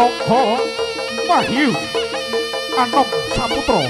Saka Wahyu Anom Saputra.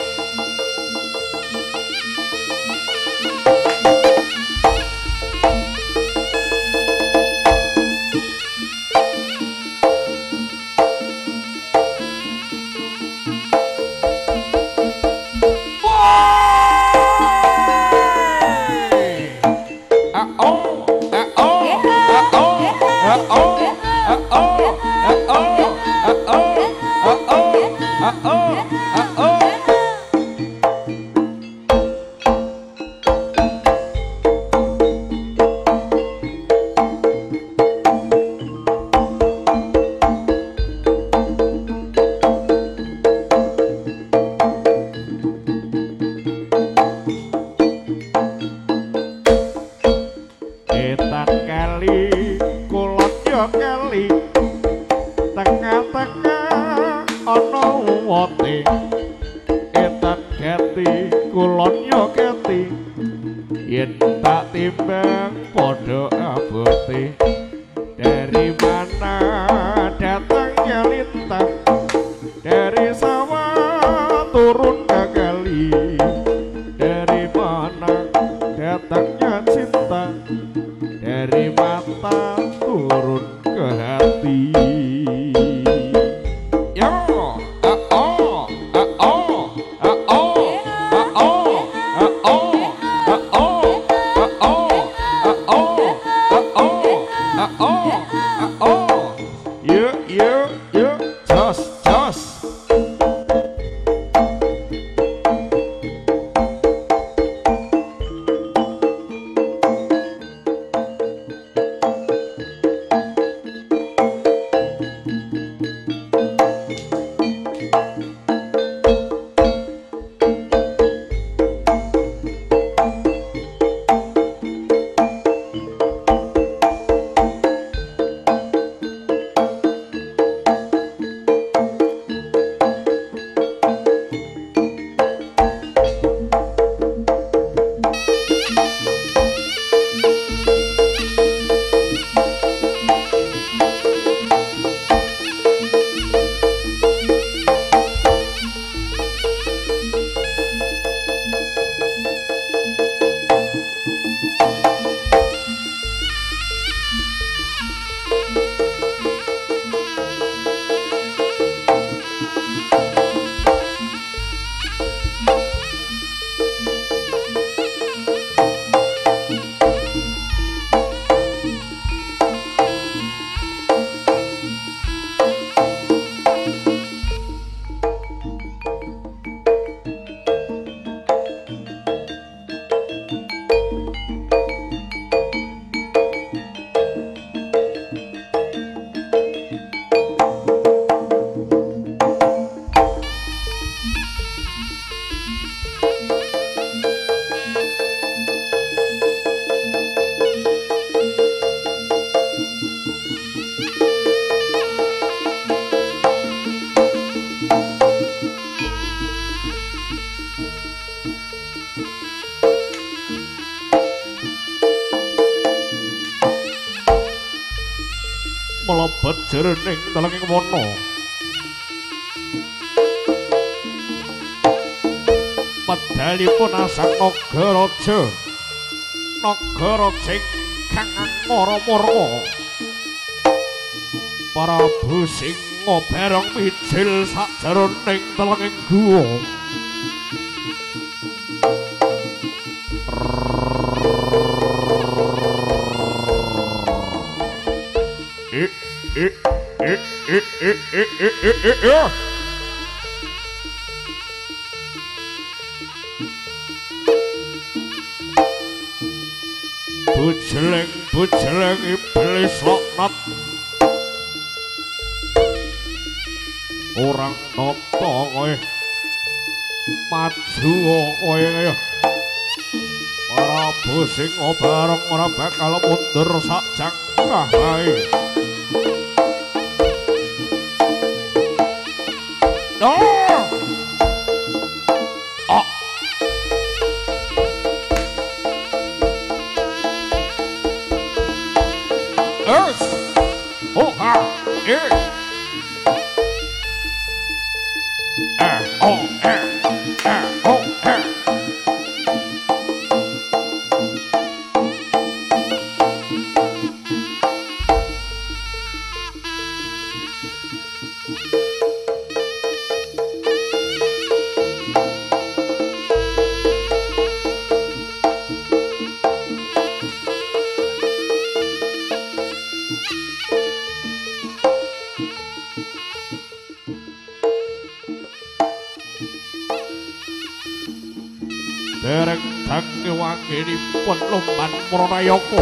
Melebet jroning telenging wana. Medalipun asang Nagaraja, nagara sing kang ngara-mara. Prabu Singa bareng mijil sajroning telenging guwa. Bujeleng iblis laknat orang nata kowe maju kowe Prabu Singa bareng ora bakal mundur sakjangkah wae. dereng tangi wanginipun lumban Pranayaka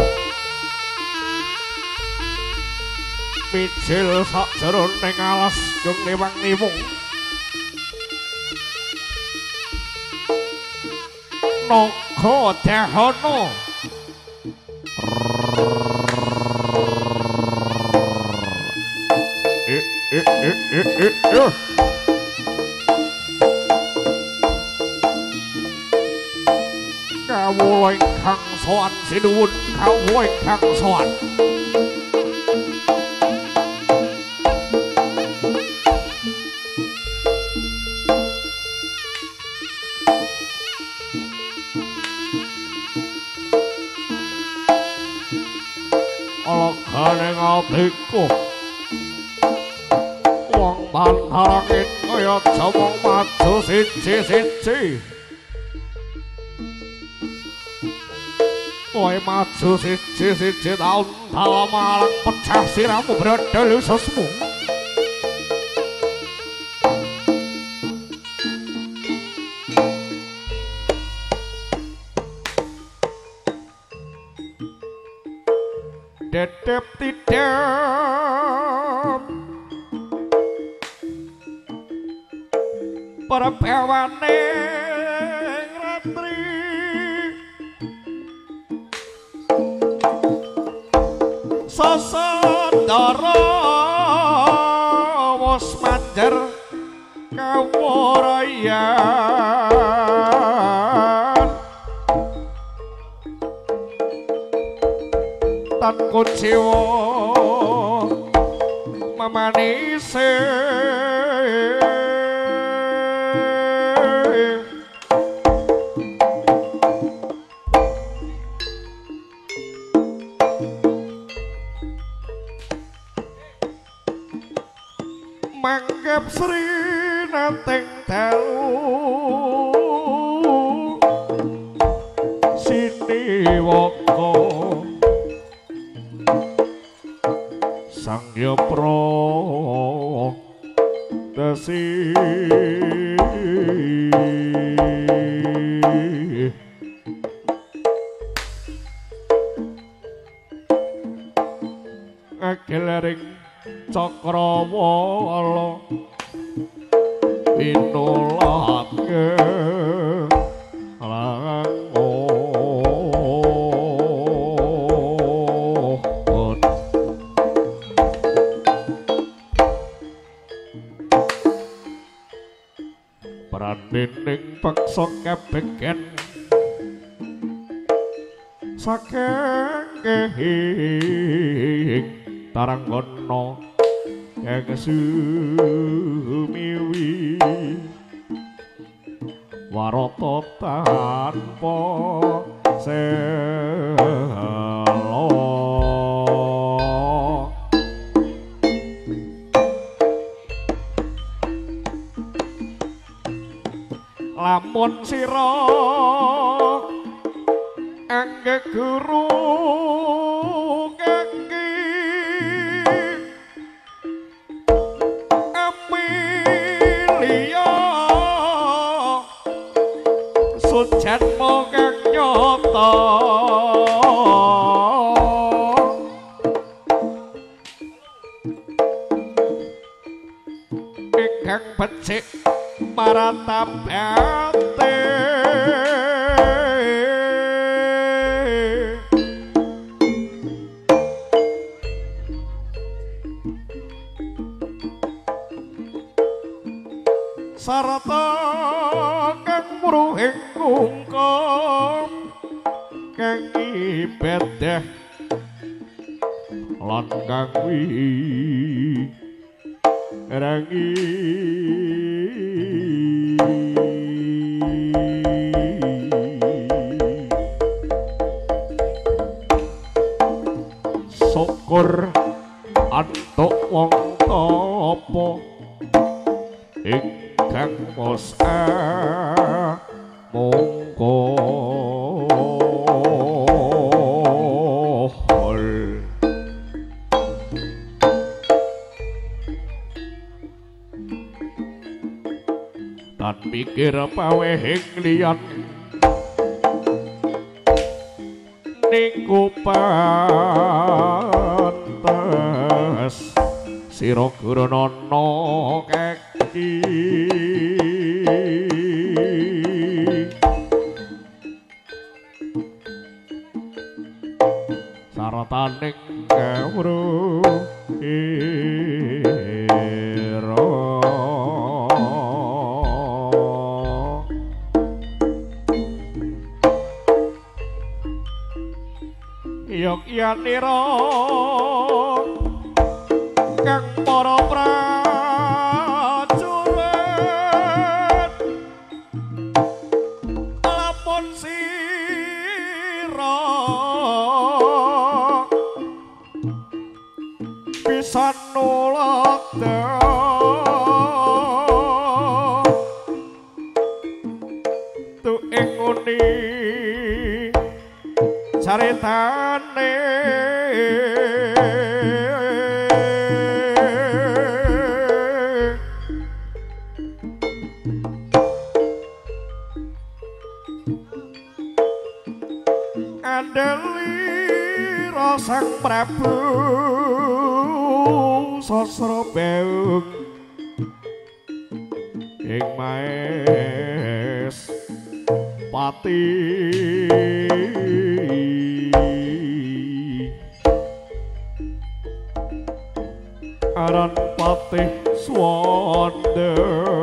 mijil sakjeroning alas jeung niwang-niwung naga dahana kawula ingkang sowan sinuwun kawula ingkang sowan alaganing atiku wong bantarangin kaya jomong maju siji-siji kowe maju siji-siji taun dalamalang pecah siramu brodol ususmu dedep tidep perpewane ratri sasadara wis manjer kawurayan tan kuciwa mamanise manggap sri nateng dalu siniwaka sang yapra dasi akelaring Cakrawala pinulake langon pranining peksa kabegen saking kehing taranggono kang sumiwi warata tanpa selo lamun sira angge guru janmo kang nyata ingkang becik maratapate sarata kang muruhing kungkum kang ibadah lan kang rangi antuk wong tapa ingkang mosa mongkol dan pikir pawehing liyan niku pantes sira Gurnana kaki sarataning kawruh Yogyanira kang para prajurit lamun sira bisa nulada tu inguni caritane andeli Sang Prabu Sasrabeung ing maes pati aran patih swanda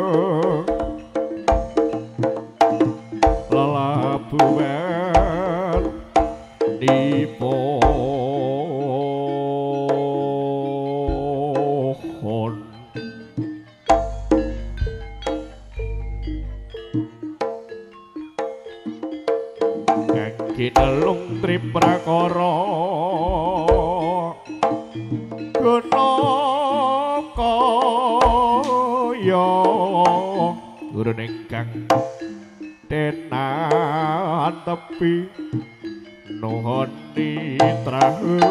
lelabuhan dipohon kaki nelung triprakara guna kaya guru ingkang tenan tepi nuhun nitrahu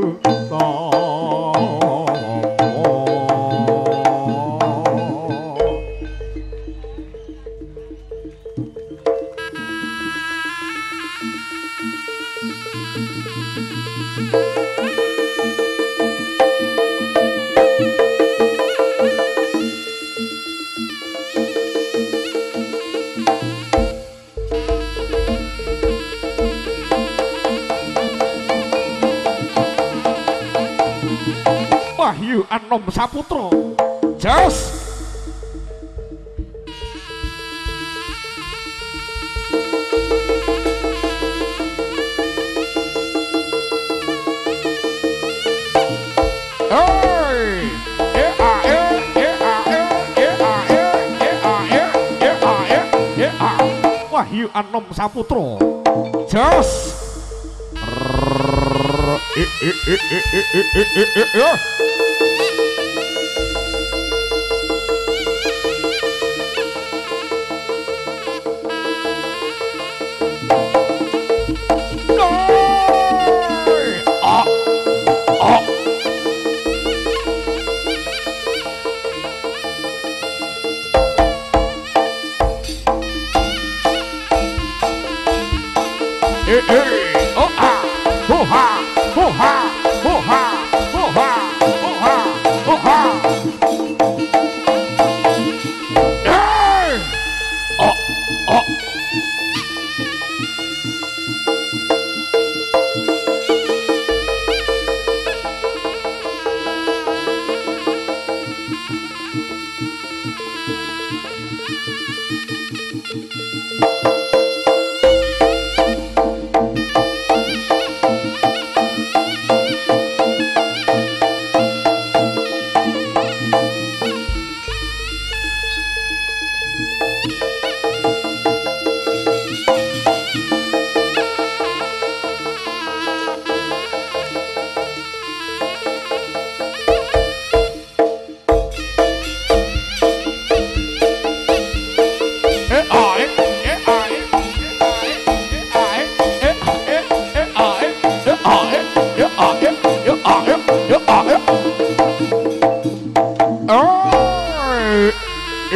Wahyu Anom Saputra Jos Wahyu Anom Saputra Jos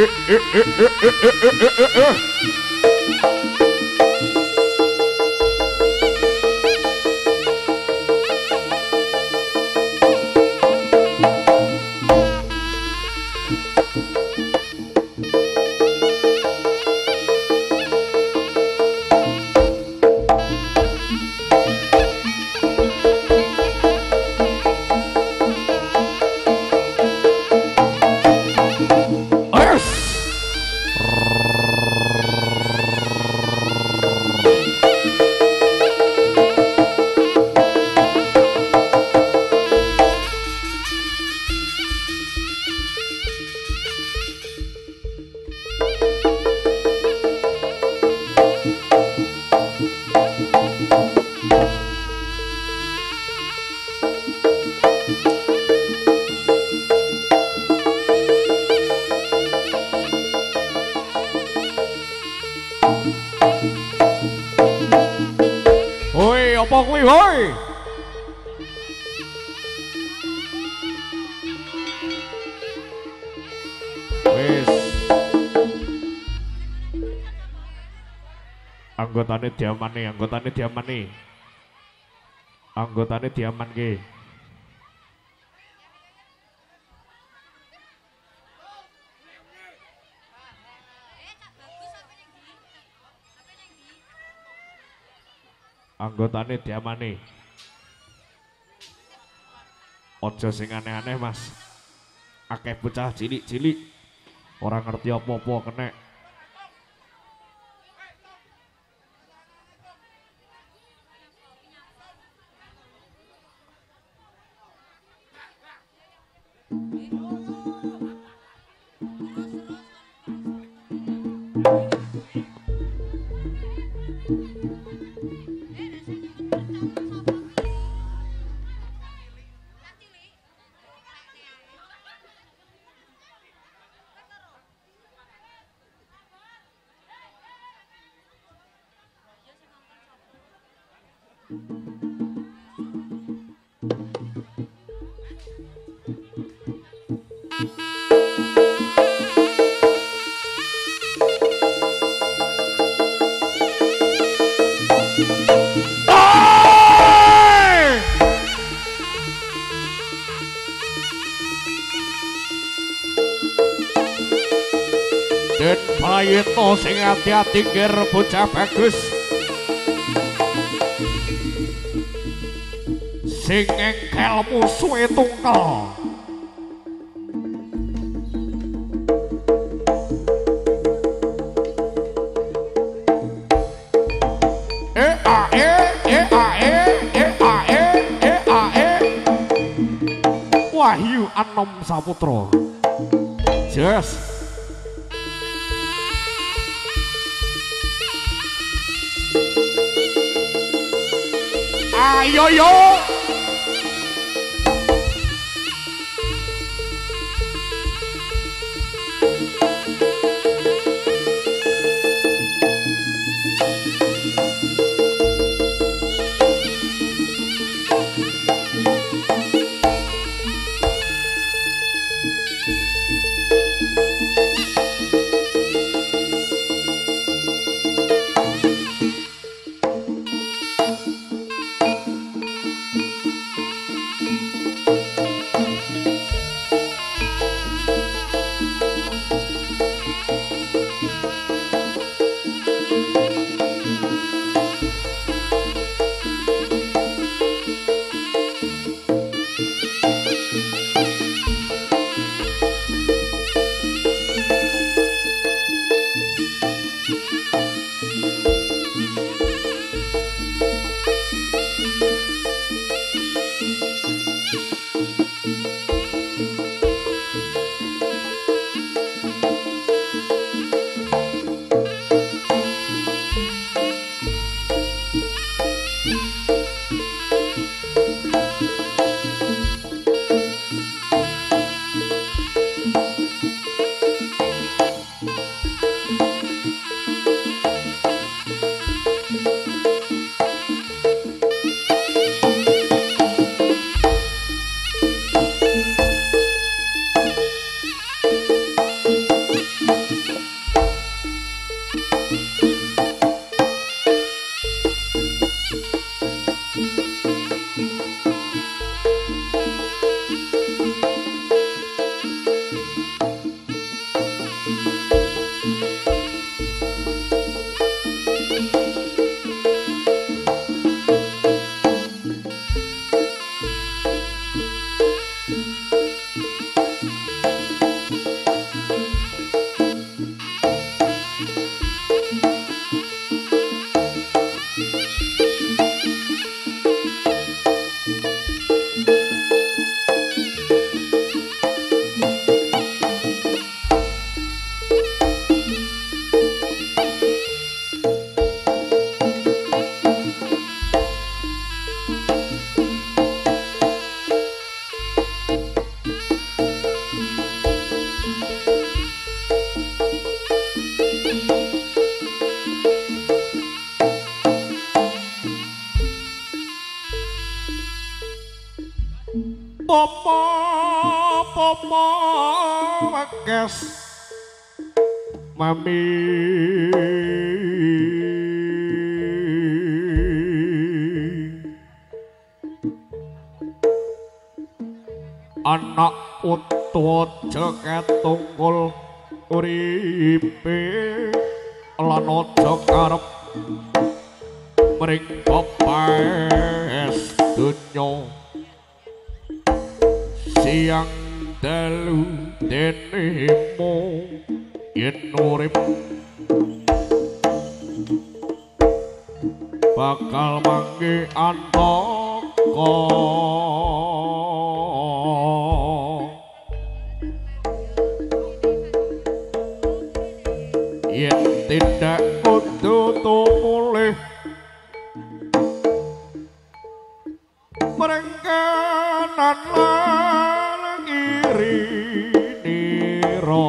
Apa kuwi woi? Wis. Anggotane diamani. Anggotane diamanke. Anggotane diamani. Ojo sing aneh-aneh Mas. Akeh bocah cilik-cilik ora ngerti apa-apa kenek. Den Prayitno sing ati-ati ngger bocah bagus sing engkel musuhe tungkel Wahyu Anom Saputra Jas ayo yo Utomo Weges Mami anak utwa jagat tunggul uripe lan aja karep mring pepes donya siang dalu denemu yen urip bakal mangke antaka yen tidak kudu tumulih merengkanan lan iri nira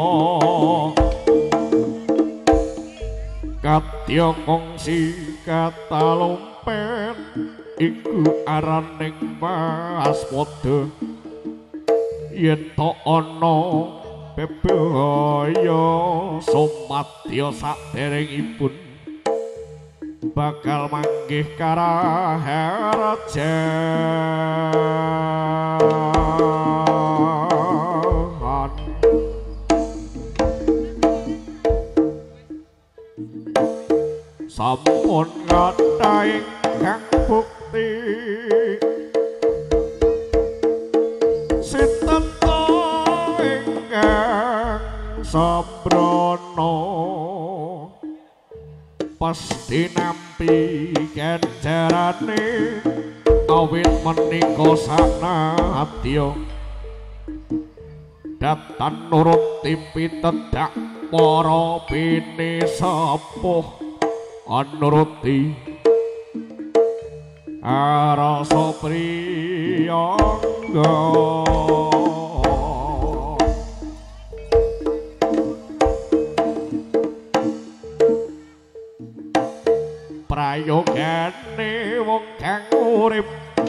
kadya kongsi katalompen iku araning waspada yen to ana bebaya sumadya saderengipun bakal manggih karaharjan sampun ngatah ingkang bukti sinten to ingkang sabrana pasti nampi ganjarane awit menika sanadya datan nuruti pitedak para bini sepuh anuruti arasa priyangga prayogane wong kang urip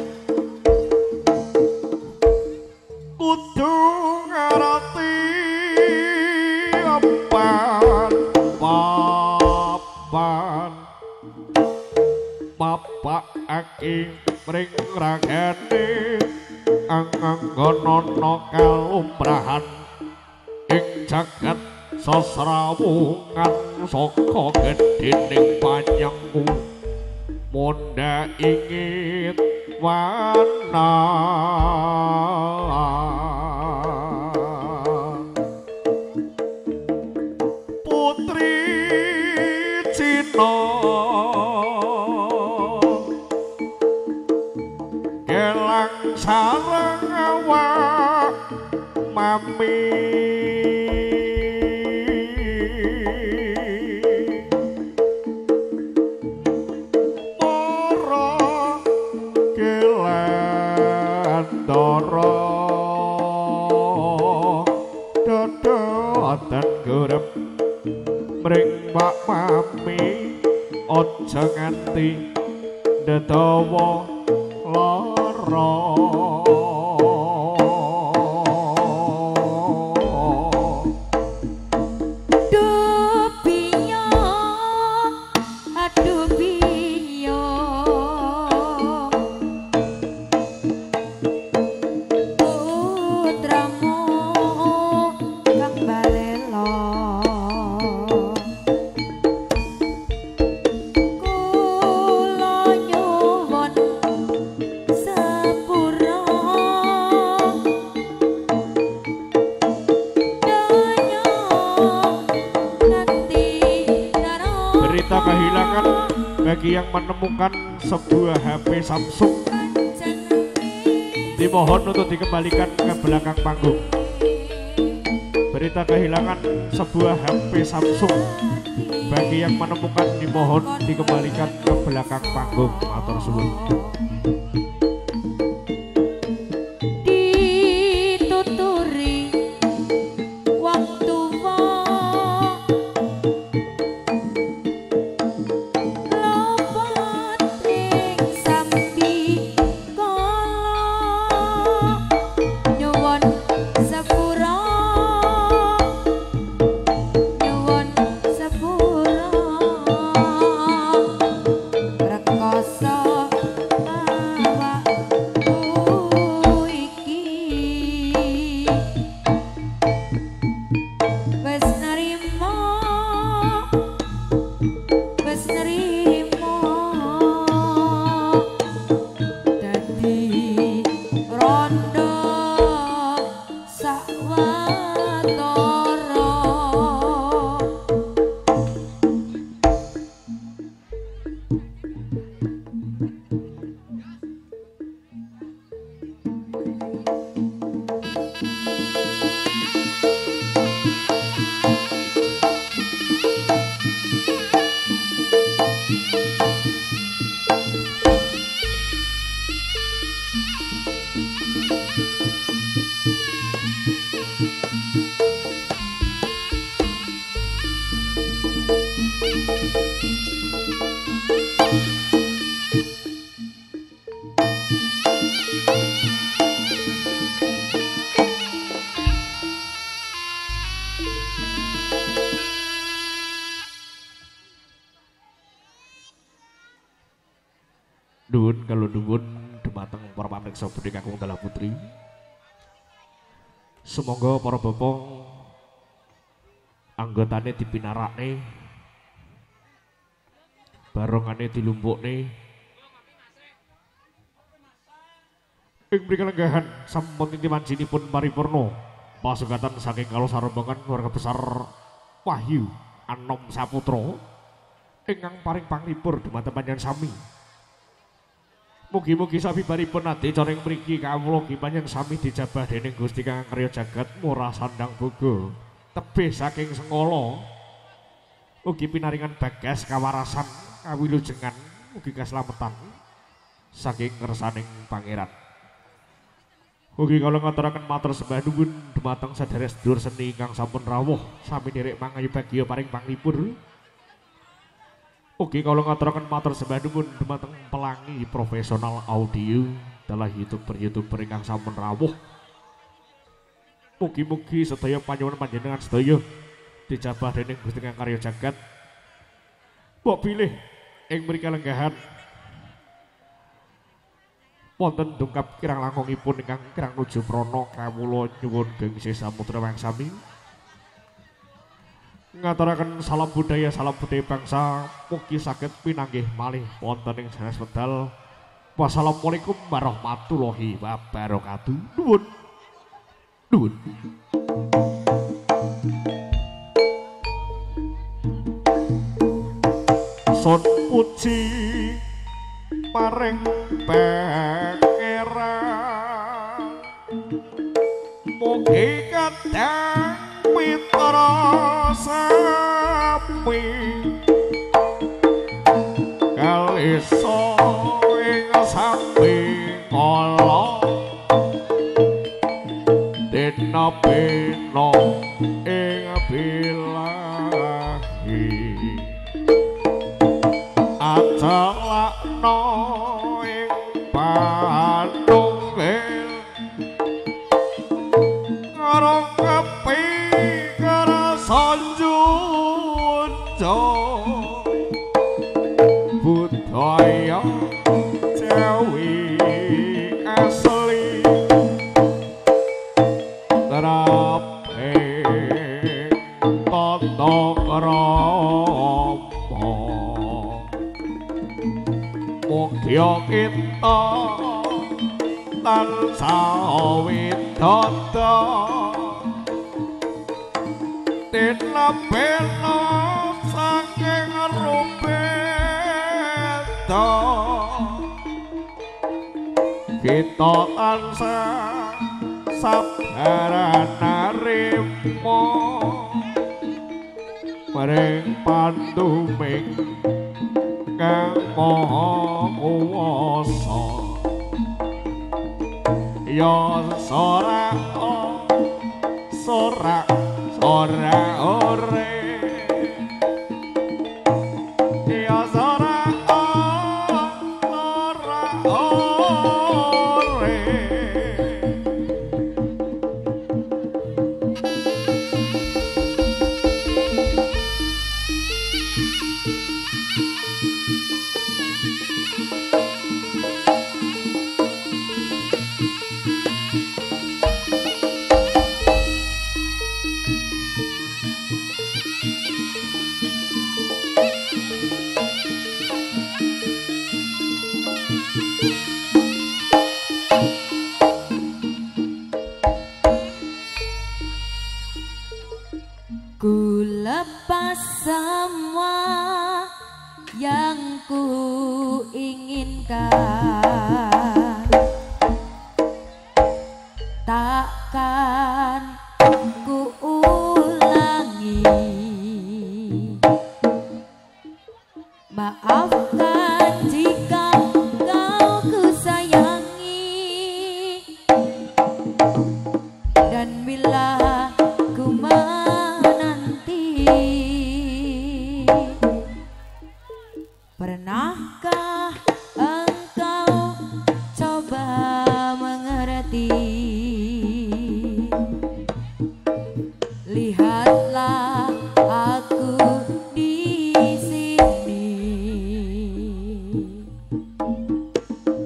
kudu ngerti papan bapak aki mring ragane anganggonono kalumrahan ing jagat sasrawungan saka gedhening panyengku mundha ingit wana putri Cina kelang sareng awak mami dodotan gurep mring Pak Mami aja nganti ndadawa lara bagi yang menemukan sebuah HP Samsung dimohon untuk dikembalikan ke belakang panggung. Berita kehilangan sebuah HP Samsung bagi yang menemukan dimohon dikembalikan ke belakang panggung. Matur suwun. Nyuwun kalau nuwun dumateng para pamriksa budhe kakung dalah putri. Semoga para bopong anggotane dipinarakne, barongane dilumpukne. Ing mriki lenggahan sampun inti manjinipun paripurna pasugatan saking kalosarembangan keluarga besar Wahyu Anom Saputra ingkang paring panglipur dumateng panjenengan sami. Mugi-mugi sabibaripun adicara ing mriki kawula panjenengan sami dijabah dening Gusti Kang Karya Jagat murah sandang boga tebih saking sengala. Mugi pinaringan bagas kawarasan kawilujengan mugi kaslametan saking kersaning pangeran. Mugi kula ngaturaken matur sembah nuwun dumateng sadherek sedulur seni ingkang sampun rawuh sami nderek mangayu bagya paring panglipur. Mugi kula ngaturaken matur sembah nuwun dumateng pelangi profesional audio dalah YouTuber ingkang sampun rawuh. Mugi-mugi sedaya panyuwun panjenengan sedaya dijabah dening Gusti Kang Karya Jagat. Mbok pilih ing mriki lenggahan wonten dungkap kirang langkungipun ingkang kirang nuju prana kawula nyuwun gengsi samudra wang sami ngaturaken salam budaya bangsa mugi saged pinanggih malih wonten ing sanes wedal. Wassalamualaikum warahmatullahi wabarakatuh. Nuwun. Nuwun. Son puji paring pangeran mugi kadang mitra sami kalisa ing samping kala dina pena ing bilahi ajalakno ing panunggil karo kepi karo sanjunjo budaya Jawi asli teraping tata krama mugya kita tansah widodha tinapena saking rupeda kita tansah sabaran narima maring panduming Kang Maha Kuwasa ya sorak ore ya sorak ore Ku lepas semua yang ku inginkan, takkan ku ulangi. Maafkan jika kau ku sayangi, dan bila ku pernahkah engkau coba mengerti? Lihatlah aku di sini.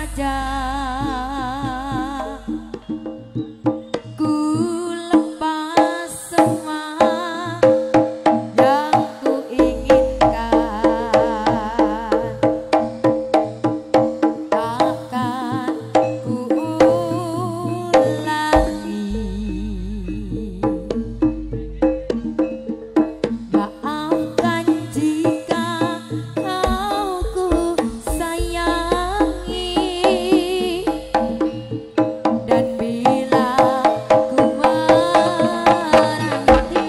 saja ku lepas semua yang ku inginkan, takkan ku ulangi. Maafkan jika kau ku sayangi, dan bila ku menanti,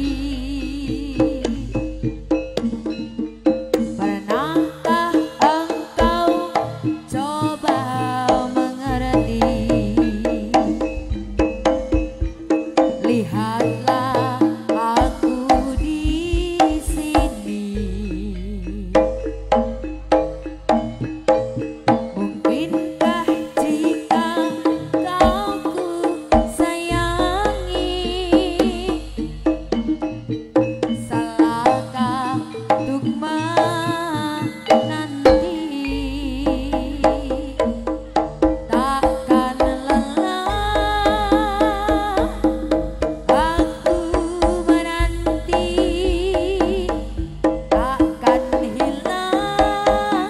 pernahkah engkau coba mengerti? Lihatlah aku di sini. Mungkinkah jika kau ku sayangi, salahkah untuk menanti? Takkan lelah aku menanti, takkan hilang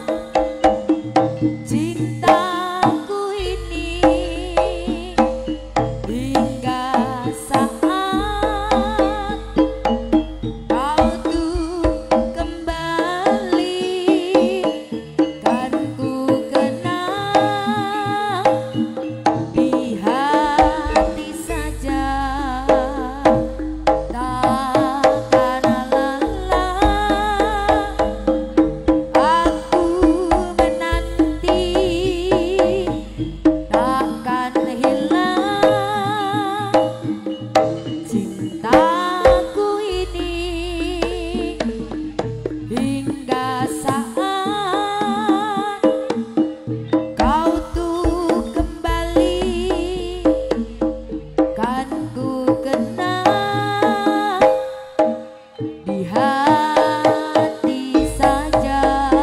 cintaku ini, hingga saat kau tuh kembali, kan ku kenang di hati saja. Takkan lelah aku menanti, takkan hilang cintaku ini, hingga saat kau tuh kembali, kan ku kenang di hati saja.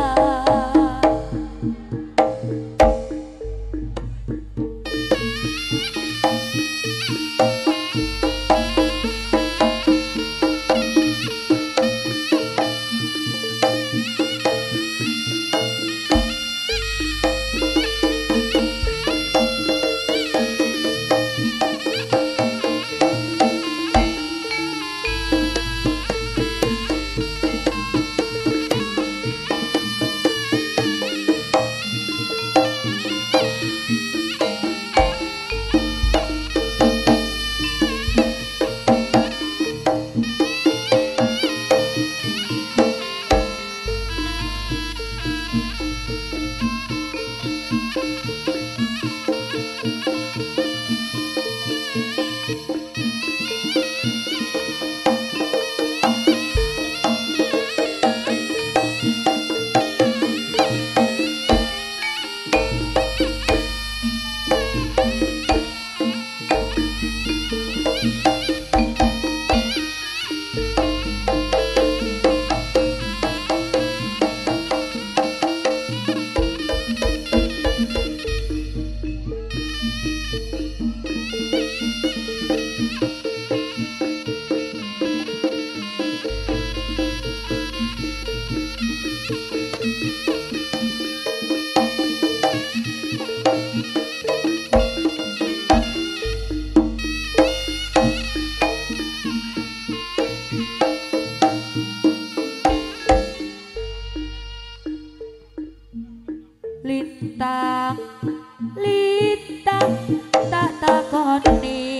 Lintang, lintang tak takoni,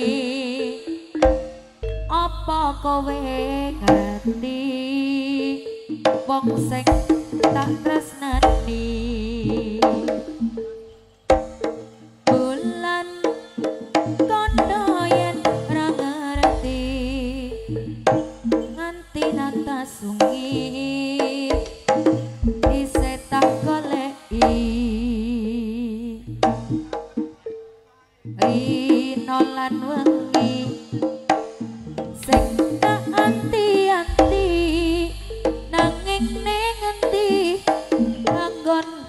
apa kowe ngerti wong sing tak tresnani? Bulan kono yen ra ngerti, nganti nata sungi isih tak goleki. Rino lan wengi sing tak anti-anti, nanging ning endi anggon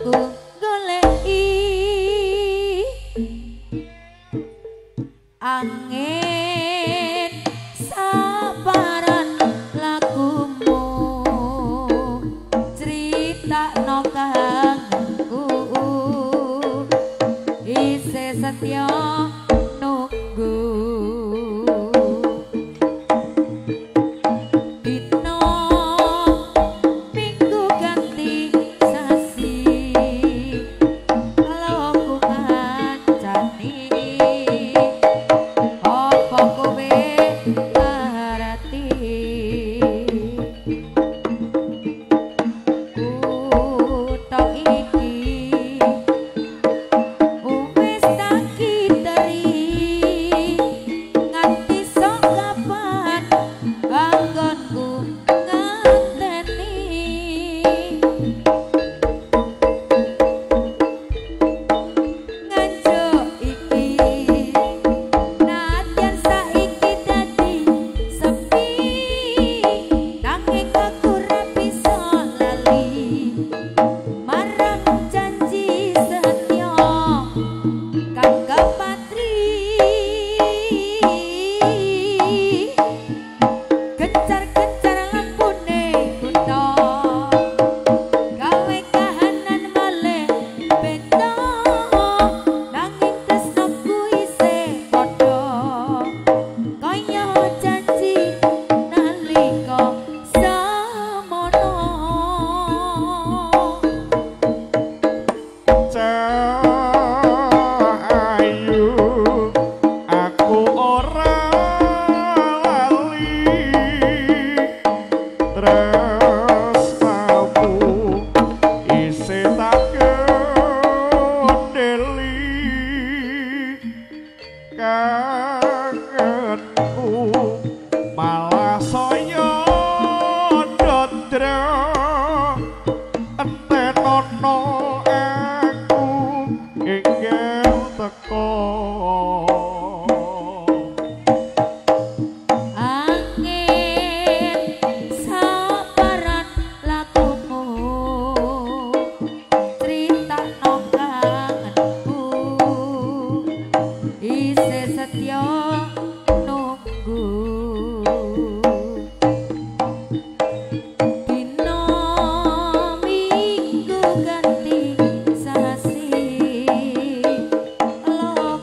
angin sabaran lagumu critakno kangenku isih setya nunggu dino minggu ganti sasi kalau ku kancani apa kowe ngerti tok iki wis tak kiteri nganti sok kapan anggonku nganteni nganjuk iki nadyan saiki dadi sepi nanging aku ra bisa lali marang janji setya kang kapatri gencar-gencar lampune kutha gawe kahanan malih beda nanging tresnaku isih padha kaya janji nalika samono Cahayu aku ora lali tresnamu isih tak kendeli kangenku malah saya ndodra entenono aku ingin teko angin sabaran lagumu critakno kangenku isih setya nunggu dino minggu ganti sasi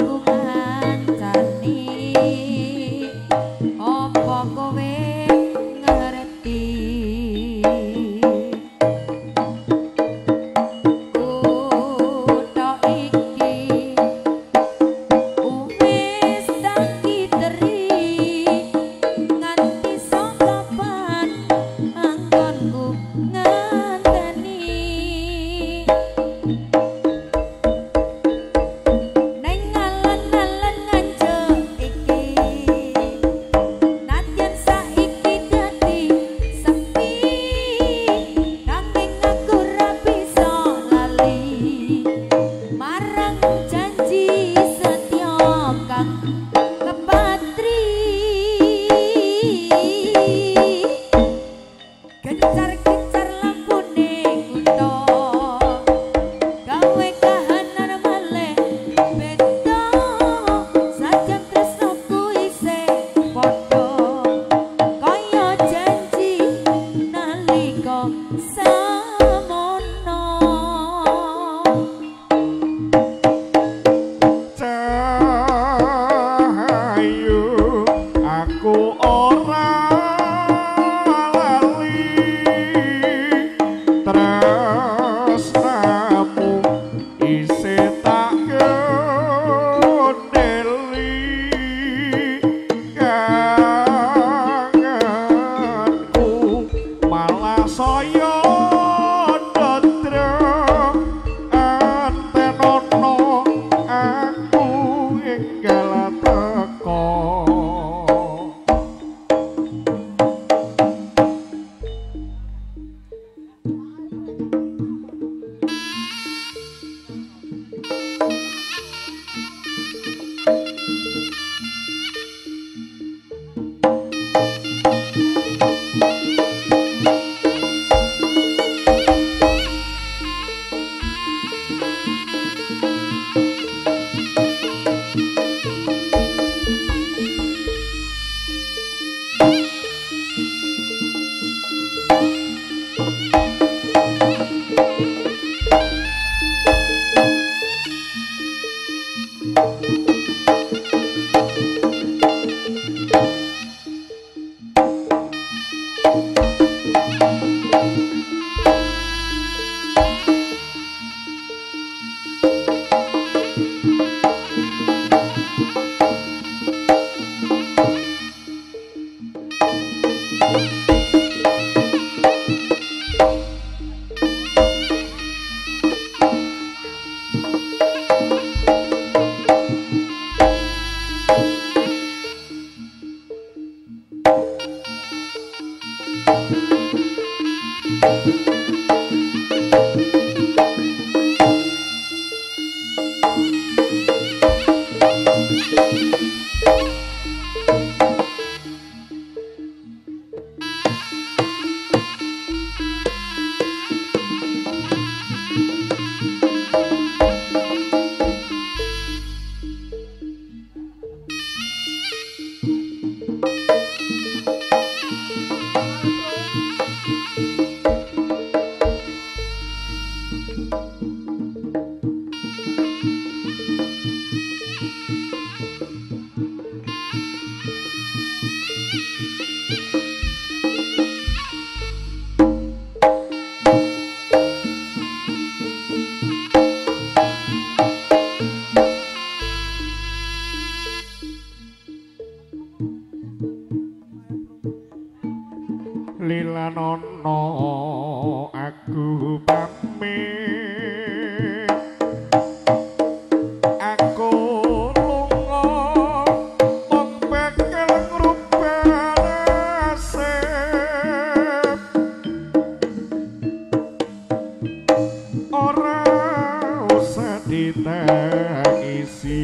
ditangisi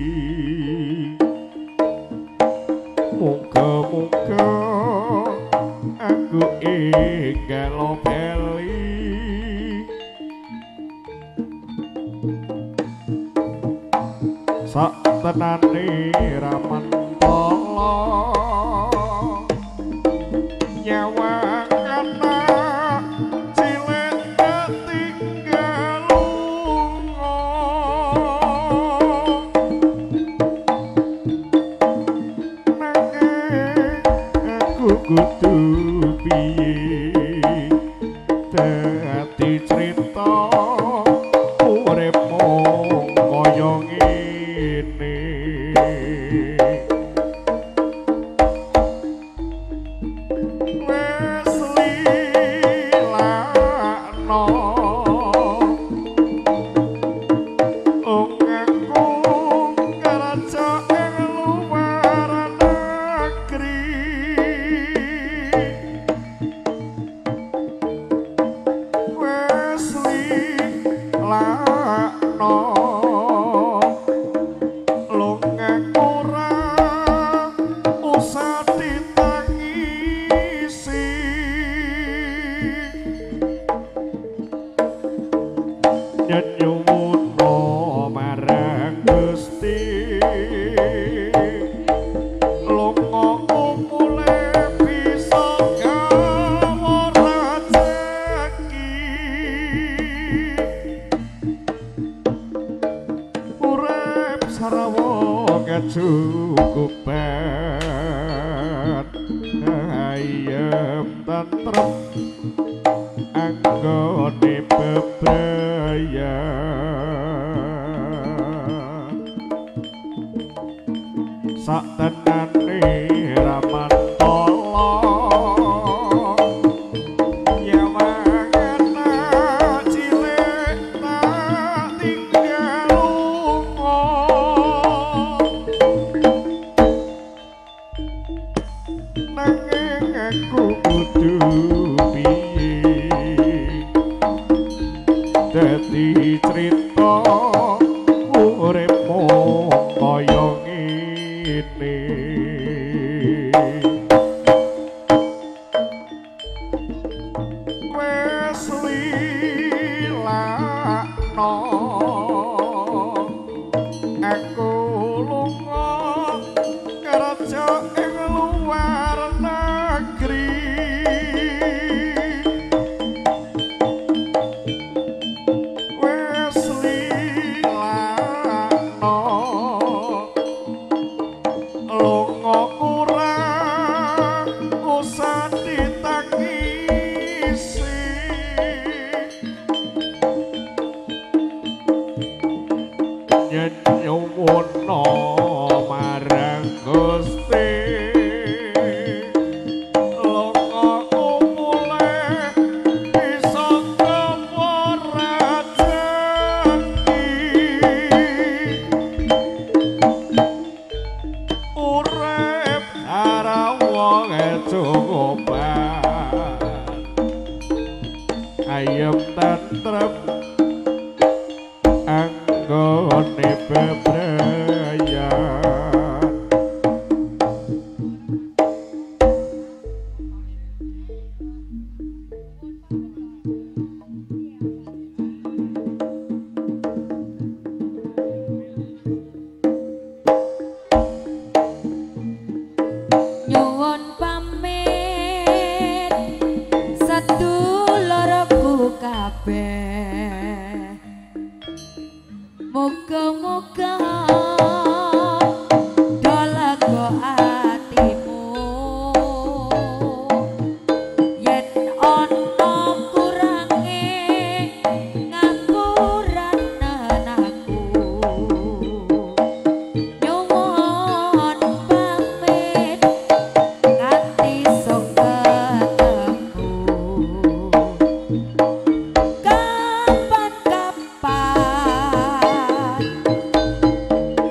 muga-muga aku enggak beli sak tenane raman polo nyawa anak cilik ketinggal lunga nanging aku kudu piye dadi crita uripmu kaya ngene wis lilakno aku kerja ing luar negeri wis lilakno lungaku ora usah ditangisi nyuwuna marang Gusti lungaku mulai bisa gawa rezeki urip sarawa kecukupan ayem tentrem anggone bebrayan sak tenane raman tolong nyawa anak cilik tak tinggal lunga nanging aku kudu piye dadi crita uripmu kaya ngene wis lilakno aku lunga kerja ing luar negeri wis lilakno lunga kurang usah ditangisi nyuwuna marang Gusti lungaku mulai bisa gawa rezeki urip karo kecukupan ayem tentrem anggone bebrayan nyuwun pamit sedulurku kabeh muga-muga dolago atimu yen ana kurange ngapuran aku nyuwun pamit nganti sok ketemu kapan-kapan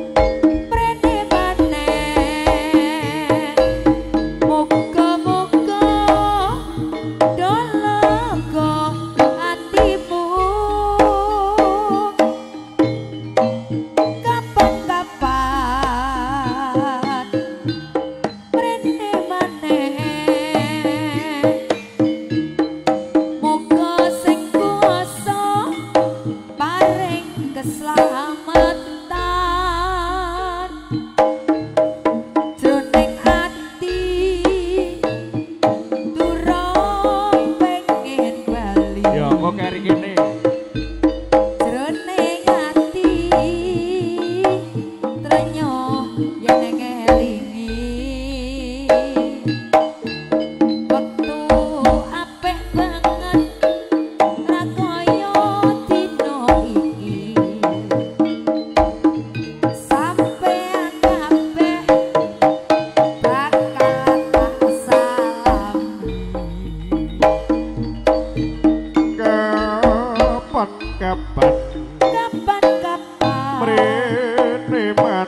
mrene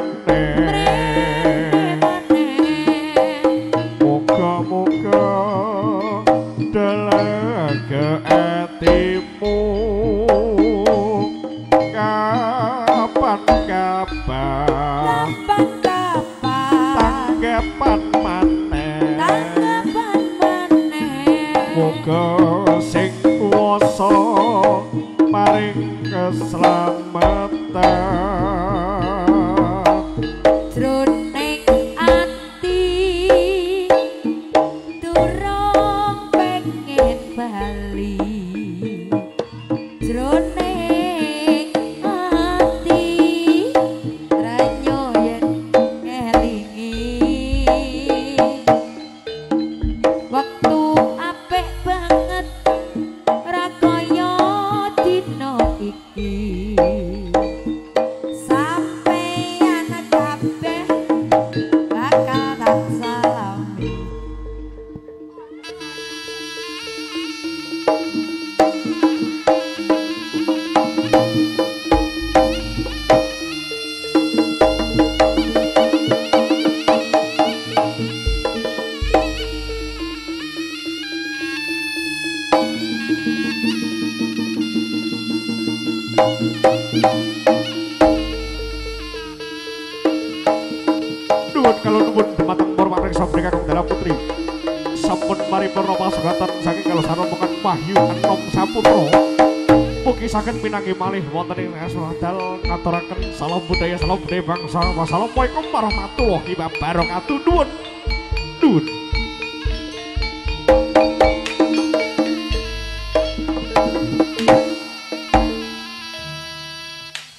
maneh muga-muga delaga atimu kapan-kapan tanggapan maneh muga sing kuwasa paring keselamatan jroning ati durung pengen bali jroning ati ranyo yen ngelingi waktu apik banget ora kaya dina iki sampeyan kabeh bakal tak salami nuwun kalau nuwun dumateng para pamirsa Brika Kendala Putri sampun paripurna pasugatan saking kalau sarombongan Wahyu Enom Saputra mugi saged pinanggih malih wonten ing aswadal ngaturaken salam budaya bangsa wassalamualaikum warahmatullahi wabarakatuh nuwun nuwun